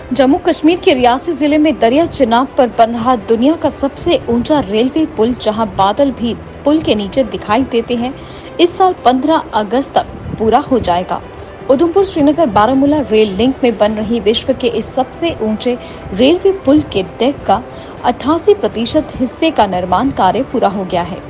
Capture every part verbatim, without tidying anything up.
जम्मू कश्मीर के रियासी जिले में दरिया चिनाब पर बन रहा दुनिया का सबसे ऊंचा रेलवे पुल, जहां बादल भी पुल के नीचे दिखाई देते हैं, इस साल पंद्रह अगस्त तक पूरा हो जाएगा। उधमपुर श्रीनगर बारामूला रेल लिंक में बन रही विश्व के इस सबसे ऊंचे रेलवे पुल के डेक का अट्ठासी प्रतिशत हिस्से का निर्माण कार्य पूरा हो गया है।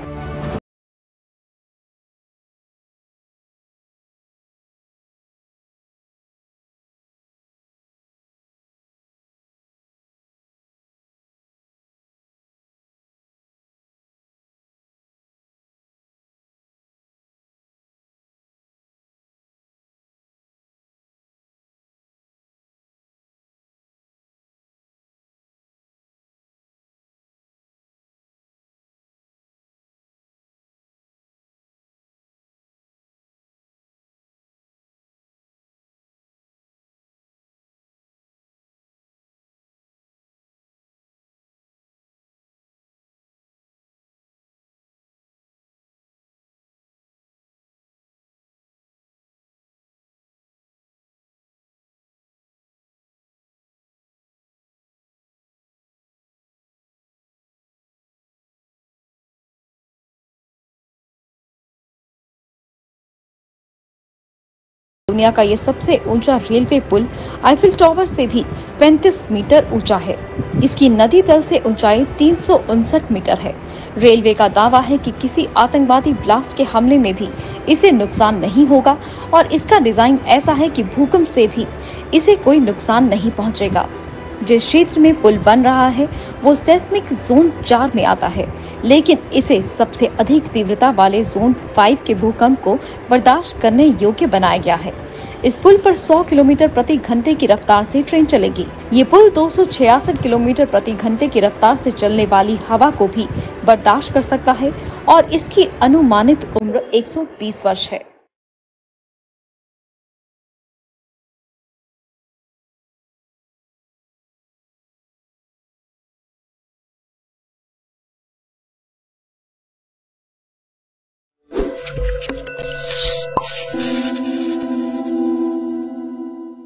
दुनिया का ये सबसे ऊंचा रेलवे पुल आईफिल टावर से भी पैंतीस मीटर ऊंचा है। इसकी नदी तल से ऊंचाई तीन सौ उनसठ मीटर है। रेलवे का दावा है कि किसी आतंकवादी ब्लास्ट के हमले में भी इसे नुकसान नहीं होगा और इसका डिजाइन ऐसा है कि भूकंप से भी इसे कोई नुकसान नहीं पहुंचेगा। जिस क्षेत्र में पुल बन रहा है वो सेस्मिक जोन चार में आता है, लेकिन इसे सबसे अधिक तीव्रता वाले जोन पाँच के भूकंप को बर्दाश्त करने योग्य बनाया गया है। इस पुल पर सौ किलोमीटर प्रति घंटे की रफ्तार से ट्रेन चलेगी। ये पुल दो सौ छियासठ किलोमीटर प्रति घंटे की रफ्तार से चलने वाली हवा को भी बर्दाश्त कर सकता है और इसकी अनुमानित उम्र एक सौ बीस वर्ष है।